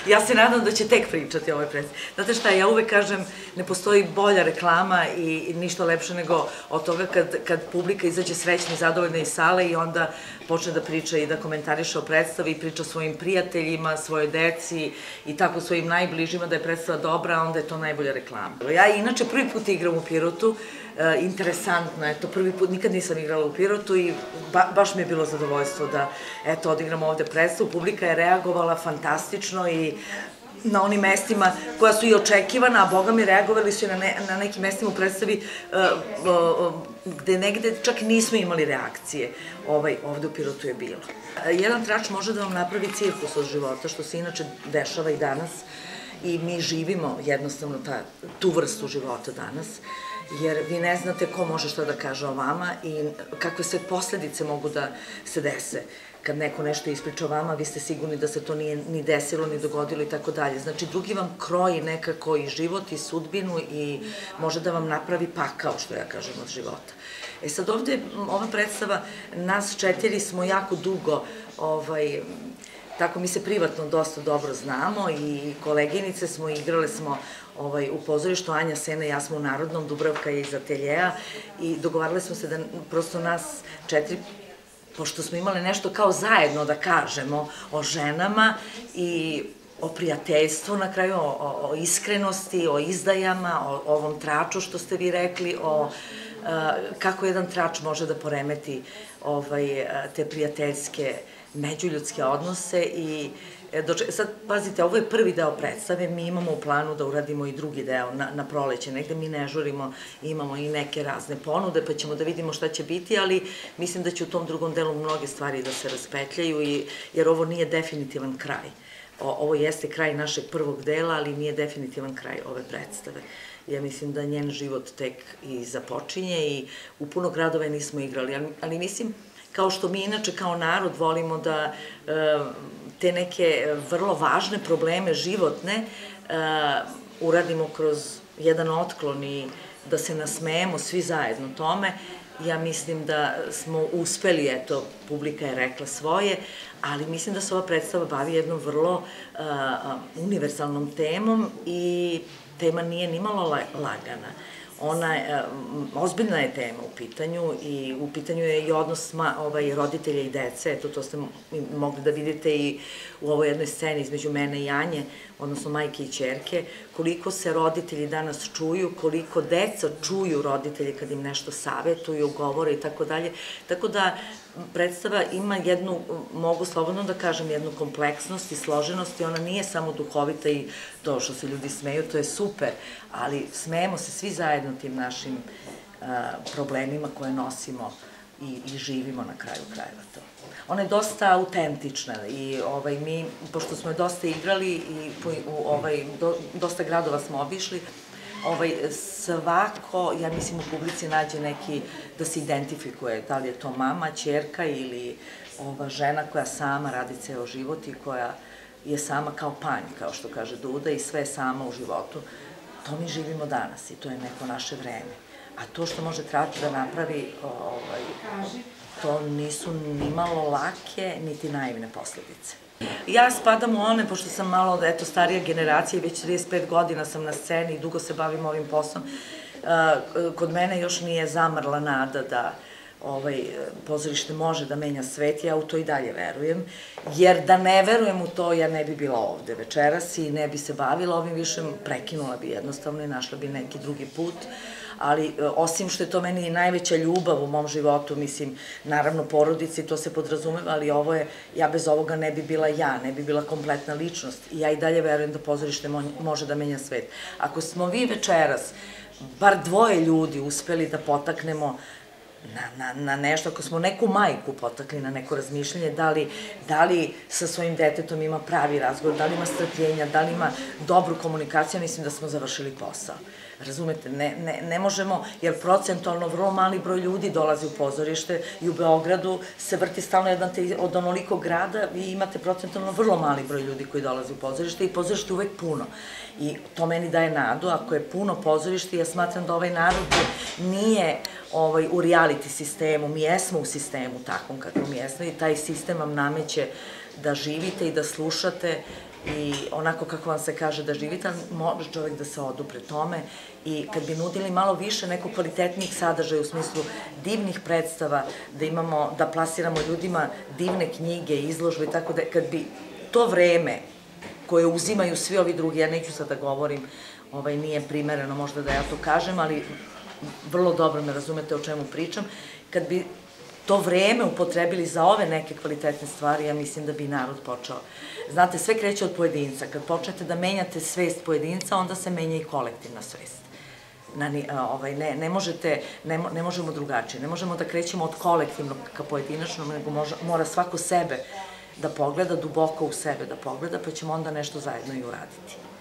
Ja se nadam da će tek pričati o ovoj predstavi. Znate šta, ja uvek kažem, ne postoji bolja reklama i ništa lepše nego od toga kad publika izađe srećna i zadovoljna iz sale i onda počne da priča i da komentariše o predstavi i priča svojim prijateljima, svojoj deci i tako svojim najbližima da je predstava dobra, onda je to najbolja reklama. Ja inače prvi put igram u Pirotu, interesantno, eto, prvi put, nikad nisam igrala u Pirotu i baš mi je bilo zadovoljstvo da, eto, odigram ovde predstavu, publika je reagovala fantastično i na onim mestima koja su i očekivana, a boga mi reagovali su i na nekim mestima u predstavi gde negde čak nismo imali reakcije, ovde u Pirotu je bilo. Jedan trač može da vam napravi cirkus od života, što se inače dešava i danas, i mi živimo jednostavno tu vrstu života danas, jer vi ne znate ko može šta da kaže o vama i kakve sve posledice mogu da se dese. Kad neko nešto ispriča o vama, vi ste sigurni da se to nije ni desilo, ni dogodilo i tako dalje. Znači, drugi vam kroji nekako i život i sudbinu i može da vam napravi pakao, što ja kažem, od života. E sad ovde, ova predstava, nas 4 smo jako dugo, tako mi se privatno dosta dobro znamo i koleginice smo, igrale smo u pozorištu, Anja Sena i ja smo u Narodnom, Dubravka je iz ateljeja i dogovarale smo se da prosto nas 4, pošto smo imali nešto kao zajedno da kažemo o ženama i o prijateljstvu, na kraju o iskrenosti, o izdajama, o ovom traču što ste vi rekli, o kako jedan trač može da poremeti te prijateljske međuljudske odnose i sad, pazite, ovo je prvi deo predstave, mi imamo u planu da uradimo i drugi deo na proleće, negde mi ne žurimo, imamo i neke razne ponude, pa ćemo da vidimo šta će biti, ali mislim da će u tom drugom delu mnoge stvari da se raspetljaju, jer ovo nije definitivan kraj. Ovo jeste kraj našeg prvog dela, ali nije definitivan kraj ove predstave. Ja mislim da njen život tek i započinje i u puno gradova nismo igrali, ali mislim, kao što mi inače kao narod volimo da te neke vrlo važne probleme životne uradimo kroz jedan otklon i da se nasmejemo svi zajedno tome, ja mislim da smo uspeli, eto, publika je rekla svoje, ali mislim da se ova predstava bavi jednom vrlo univerzalnom temom i tema nije nimalo lagana. Ozbiljna je tema u pitanju i u pitanju je i odnos roditelja i dece, eto to ste mogli da vidite i u ovoj jednoj sceni između mene i Anje, odnosno majke i ćerke, koliko se roditelji danas čuju, koliko deca čuju roditelji kad im nešto savetuju, govore i tako dalje, tako da predstava ima jednu, mogu slobodno da kažem, jednu kompleksnost i složenost i ona nije samo duhovita i to što se ljudi smeju, to je super, ali smejemo se svi zajedno tim našim problemima koje nosimo i živimo na kraju krajeva to. Ona je dosta autentična i mi, pošto smo je dosta igrali i dosta gradova smo obišli, svako, ja mislim, u publici nađe neki da se identifikuje, da li je to mama, ćerka ili žena koja sama radi ceo život i koja je sama kao panj, kao što kaže Duda, i sve sama u životu. To mi živimo danas i to je neko naše vreme. A to što može trač da napravi, to nisu ni malo lake, niti naivne posledice. Ja spadam u one, pošto sam malo, eto, starija generacija i već 35 godina sam na sceni i dugo se bavim ovim poslom, kod mene još nije zamrla nada da pozorište može da menja svet, ja u to i dalje verujem, jer da ne verujem u to, ja ne bi bila ovde večeras i ne bi se bavila ovim više, prekinula bi jednostavno i našla bi neki drugi put, ali osim što je to meni najveća ljubav u mom životu, mislim, naravno porodici, to se podrazumeva, ali ovo je, ja bez ovoga ne bi bila ja, ne bi bila kompletna ličnost i ja i dalje verujem da pozorište može da menja svet. Ako smo vi večeras, bar 2 ljudi uspeli da potaknemo na nešto, ako smo neku majku potakli na neko razmišljanje, da li sa svojim detetom ima pravi razgovor, da li ima strpljenja, da li ima dobru komunikaciju, mislim da smo završili posao. Razumete, ne možemo, jer procentualno vrlo mali broj ljudi dolazi u pozorište i u Beogradu se vrti stalno od onoliko grada, vi imate procentualno vrlo mali broj ljudi koji dolazi u pozorište i pozorište je uvek puno. I to meni daje nadu, ako je puno pozorište, ja smatram da ovaj narod nije u reality sistemu, mi jesmo u sistemu takvom kakvom jesmo i taj sistem vam nameće da živite i da slušate i onako kako vam se kaže da živite, može čovek da se odupre tome i kad bi nudili malo više nekog kvalitetnijih sadržaja u smislu divnih predstava, da imamo, da plasiramo ljudima divne knjige, izložbe i tako da, kad bi to vreme koje uzimaju svi ovi drugi, ja neću sad da govorim, nije primereno možda da ja to kažem, ali vrlo dobro me razumete o čemu pričam, kad bi to vreme upotrebili za ove neke kvalitetne stvari, ja mislim da bi narod počeo. Znate, sve kreće od pojedinca. Kad počnete da menjate svest pojedinca, onda se menja i kolektivna svest. Ne možemo drugačije. Ne možemo da krećemo od kolektivnog ka pojedinačnom, nego mora svako sebe da pogleda, duboko u sebe da pogleda, pa ćemo onda nešto zajedno i uraditi.